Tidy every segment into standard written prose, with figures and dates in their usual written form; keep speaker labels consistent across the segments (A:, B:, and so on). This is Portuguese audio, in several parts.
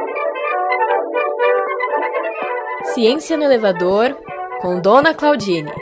A: Ciência no Elevador, com Dona Claudine.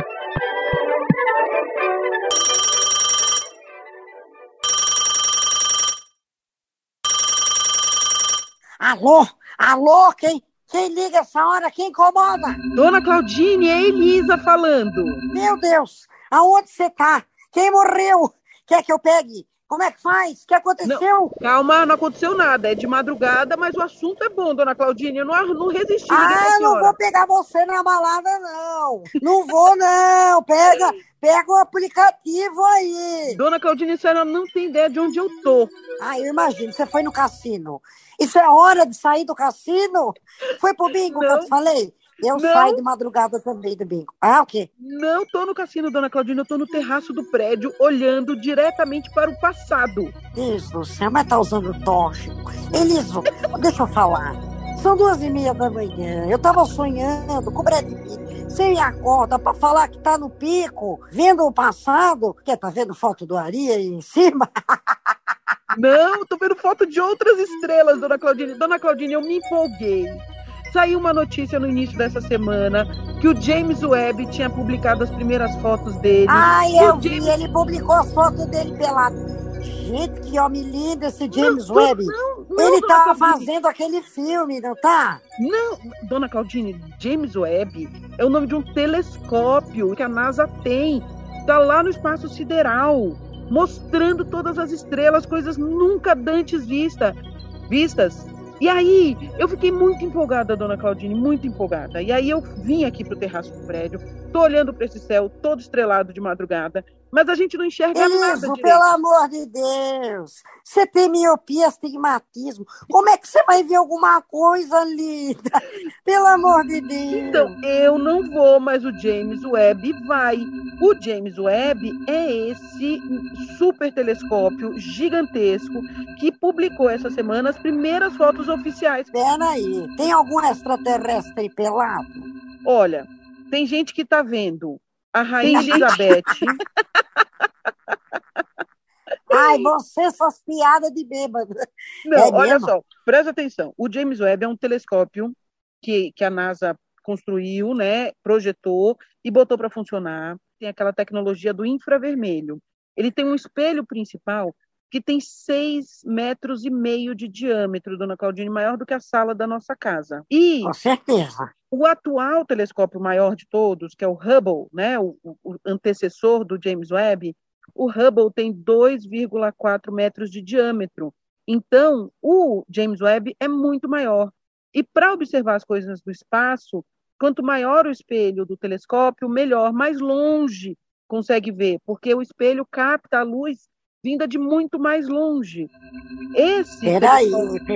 B: Alô? Alô? Quem liga essa hora? Quem incomoda?
C: Dona Claudine, é Elisa falando.
B: Meu Deus, aonde você tá? Quem morreu? Quer que eu pegue? Como é que faz? O que aconteceu?
C: Não, calma, não aconteceu nada. É de madrugada, mas o assunto é bom, Dona Claudine. Eu não resisti, liguei pra senhora.
B: Não vou pegar você na balada, não. Não vou, não. Pega o aplicativo aí.
C: Dona Claudine, a senhora não tem ideia de onde eu tô.
B: Eu imagino. Você foi no cassino. Isso é hora de sair do cassino? Foi pro bingo que eu te falei? Eu saio de madrugada também do bingo. O quê?
C: Não tô no cassino, Dona Claudine. Eu tô no terraço do prédio, olhando diretamente para o passado.
B: Isso, você mas tá usando tóxico. Eliso, deixa eu falar. São 2h30 da manhã. Eu tava sonhando com o Brad Pitt. Você me acorda pra falar que tá no pico, vendo o passado. Tá vendo foto do Ari aí em cima?
C: Não, tô vendo foto de outras estrelas, Dona Claudine. Dona Claudine, eu me empolguei. Saiu uma notícia no início dessa semana que o James Webb tinha publicado as primeiras fotos dele.
B: Eu vi, ele publicou as fotos dele pelado. Gente, que homem lindo esse James Webb. Ele tava fazendo aquele filme, não tá?
C: Não, Dona Claudine, James Webb é o nome de um telescópio que a NASA tem. Tá lá no espaço sideral, mostrando todas as estrelas, coisas nunca antes vistas. E aí, eu fiquei muito empolgada, Dona Claudine, muito empolgada. E aí eu vim aqui pro terraço do prédio, tô olhando para esse céu todo estrelado de madrugada, mas a gente não enxerga nada direito.
B: Pelo amor de Deus, você tem miopia, astigmatismo. Como é que você vai ver alguma coisa linda? Pelo amor de Deus.
C: Então, eu não vou, mas o James Webb vai. O James Webb é esse super telescópio gigantesco que publicou essa semana as primeiras fotos oficiais.
B: Peraí, tem algum extraterrestre pelado?
C: Olha, tem gente que tá vendo a Rainha Elizabeth.
B: Você, suas piadas de bêbado.
C: Não, olha só, presta atenção. O James Webb é um telescópio que a NASA construiu, né, projetou e botou para funcionar. Tem aquela tecnologia do infravermelho. Ele tem um espelho principal que tem 6,5 metros de diâmetro, Dona Claudine, maior do que a sala da nossa casa. E
B: com certeza.
C: O atual telescópio maior de todos, que é o Hubble, né, o antecessor do James Webb, o Hubble tem 2,4 metros de diâmetro. Então, o James Webb é muito maior. E para observar as coisas do espaço, quanto maior o espelho do telescópio, melhor, mais longe consegue ver, porque o espelho capta a luz vinda de muito mais longe.
B: Peraí.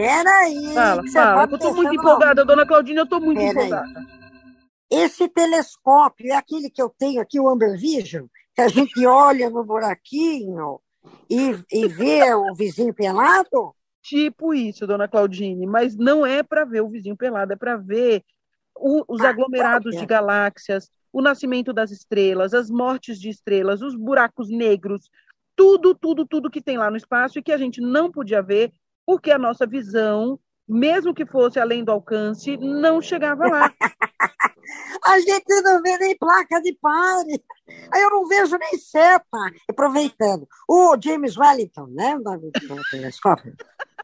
C: Fala. Eu tô muito empolgada, Dona Claudine, eu tô muito empolgada.
B: Esse telescópio é aquele que eu tenho aqui, o Amber Vision, que a gente olha no buraquinho e vê o vizinho pelado?
C: Tipo isso, Dona Claudine, mas não é para ver o vizinho pelado, é para ver os aglomerados de galáxias, o nascimento das estrelas, as mortes de estrelas, os buracos negros, tudo que tem lá no espaço e que a gente não podia ver porque a nossa visão, mesmo que fosse além do alcance, não chegava lá.
B: A gente não vê nem placa de pare. Aí eu não vejo nem seta. Aproveitando, o James Wellington, né, do telescópio?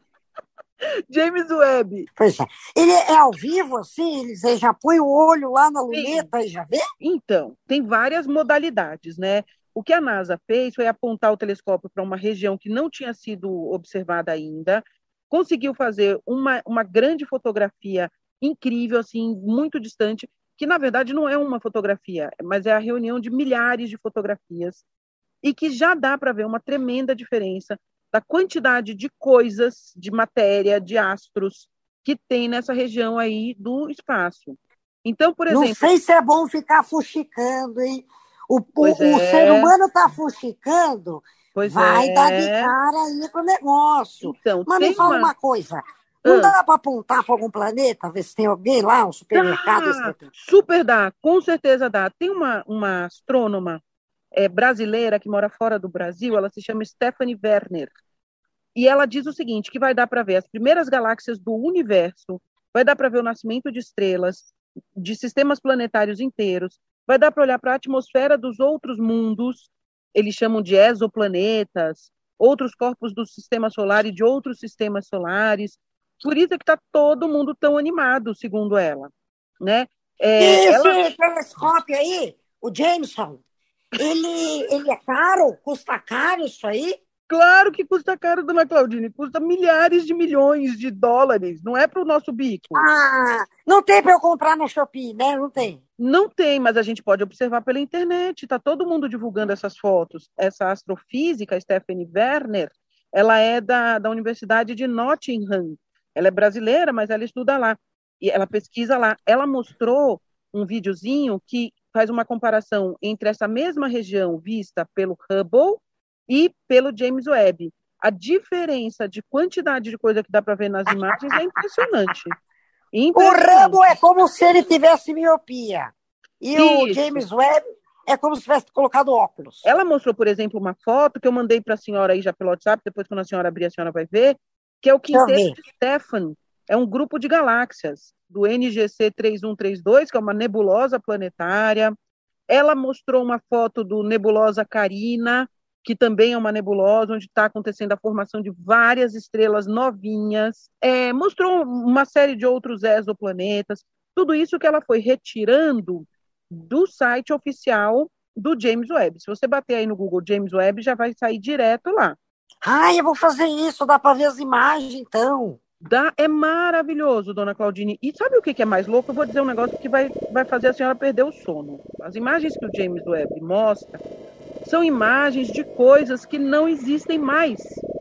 C: James Webb.
B: Pois é. Ele é ao vivo, assim? Você já põe o olho lá na luneta e já vê?
C: Então, tem várias modalidades, né? O que a NASA fez foi apontar o telescópio para uma região que não tinha sido observada ainda, conseguiu fazer uma grande fotografia incrível, assim, muito distante, que na verdade não é uma fotografia, mas é a reunião de milhares de fotografias, e que já dá para ver uma tremenda diferença da quantidade de coisas, de matéria, de astros que tem nessa região aí do espaço. Então, por exemplo...
B: Não sei se é bom ficar fuxicando, hein? O ser humano está fuxicando, vai dar de cara aí com o negócio.
C: Então,
B: mas me fala uma coisa, não dá para apontar para algum planeta, ver se tem alguém lá, um supermercado?
C: Super dá, com certeza dá. Tem uma astrônoma brasileira que mora fora do Brasil, ela se chama Stephanie Werner. E ela diz o seguinte, que vai dar para ver as primeiras galáxias do universo, vai dar para ver o nascimento de estrelas, de sistemas planetários inteiros, vai dar para olhar para a atmosfera dos outros mundos, eles chamam de exoplanetas, outros corpos do sistema solar e de outros sistemas solares. Por isso é que está todo mundo tão animado, segundo ela, né?
B: Esse telescópio aí, o Jameson, ele é caro? Custa caro isso aí?
C: Claro que custa caro, dona Claudine, custa milhares de milhões de dólares, não é para o nosso bico.
B: Ah, não tem para eu comprar no Shopee, né? Não tem.
C: Não tem, mas a gente pode observar pela internet, está todo mundo divulgando essas fotos. Essa astrofísica, Stephanie Werner, ela é da Universidade de Nottingham, ela é brasileira, mas ela estuda lá, e ela pesquisa lá. Ela mostrou um videozinho que faz uma comparação entre essa mesma região vista pelo Hubble e pelo James Webb. A diferença de quantidade de coisa que dá para ver nas imagens é impressionante.
B: O Hubble é como se ele tivesse miopia. E
C: Isso.
B: O James Webb é como se tivesse colocado óculos.
C: Ela mostrou, por exemplo, uma foto que eu mandei para a senhora aí já pelo WhatsApp, depois quando a senhora abrir, a senhora vai ver, que é o quinteto de Stephan. É um grupo de galáxias do NGC 3132, que é uma nebulosa planetária. Ela mostrou uma foto do nebulosa Carina, que também é uma nebulosa, onde está acontecendo a formação de várias estrelas novinhas. Mostrou uma série de outros exoplanetas. Tudo isso que ela foi retirando do site oficial do James Webb. Se você bater aí no Google James Webb, já vai sair direto lá.
B: Eu vou fazer isso, dá para ver as imagens, então.
C: É maravilhoso, dona Claudine. E sabe o que é mais louco? Eu vou dizer um negócio que vai fazer a senhora perder o sono. As imagens que o James Webb mostra são imagens de coisas que não existem mais.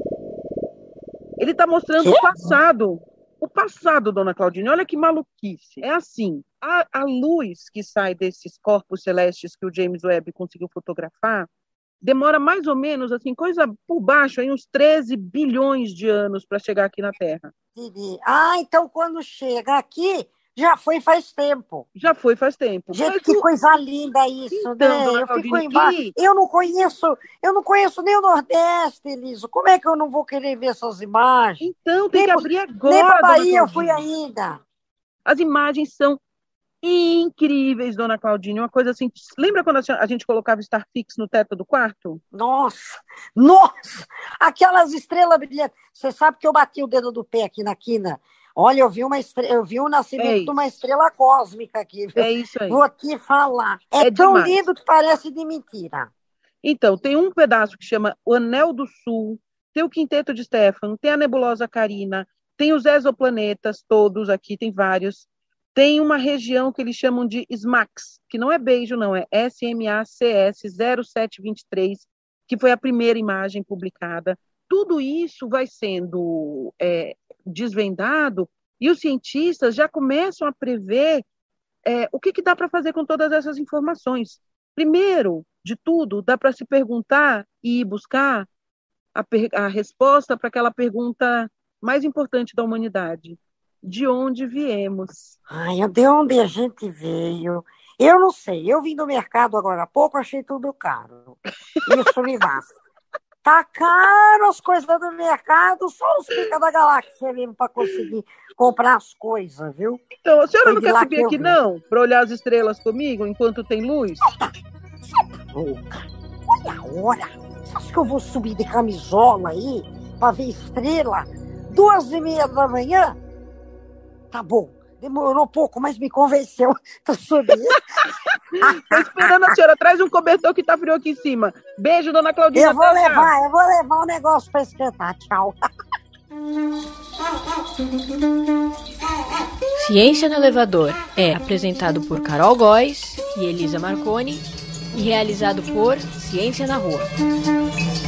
C: Ele está mostrando o passado. O passado, dona Claudine, olha que maluquice. É assim, a luz que sai desses corpos celestes que o James Webb conseguiu fotografar demora mais ou menos, assim, coisa por baixo, aí, uns 13 bilhões de anos para chegar aqui na Terra.
B: Então quando chega aqui, já foi faz tempo.
C: Já foi faz tempo.
B: Gente, que coisa linda isso,
C: então,
B: né? Eu fico embaixo. Eu não conheço nem o Nordeste, Eliso. Como é que eu não vou querer ver essas imagens?
C: Então, tem que abrir agora.
B: Nem para Bahia eu fui ainda.
C: As imagens são incríveis, dona Claudine. Uma coisa assim. Lembra quando a gente colocava Starfix no teto do quarto?
B: Nossa! Aquelas estrelas brilhantes. Você sabe que eu bati o dedo do pé aqui na quina. Olha, eu vi o nascimento de uma estrela cósmica aqui. Viu?
C: É isso aí.
B: Vou aqui falar. É tão demais. Lindo que parece de mentira.
C: Então, tem um pedaço que chama o Anel do Sul, tem o Quinteto de Stephan, tem a nebulosa Carina, tem os exoplanetas todos aqui, tem vários. Tem uma região que eles chamam de SMACS, que não é beijo, não, é SMACS 0723, que foi a primeira imagem publicada. Tudo isso vai sendo desvendado e os cientistas já começam a prever o que dá para fazer com todas essas informações. Primeiro de tudo, dá para se perguntar e buscar a resposta para aquela pergunta mais importante da humanidade. De onde viemos?
B: De onde a gente veio? Eu não sei. Eu vim do mercado agora há pouco, achei tudo caro. Isso me basta. Tá caro as coisas do mercado, só os pica da galáxia mesmo para conseguir comprar as coisas, viu?
C: Então, a senhora não quer subir aqui não? Para olhar as estrelas comigo enquanto tem luz?
B: Louca. Olha a hora. Você acha que eu vou subir de camisola aí para ver estrela 2h30 da manhã? Tá bom. Demorou pouco, mas me convenceu para subir.
C: Tô esperando a senhora. Traz um cobertor que tá frio aqui em cima. Beijo, dona Claudina.
B: Eu vou levar o negócio para esquentar. Tchau.
A: Ciência no Elevador é apresentado por Carol Góes e Elisa Marconi e realizado por Ciência na Rua.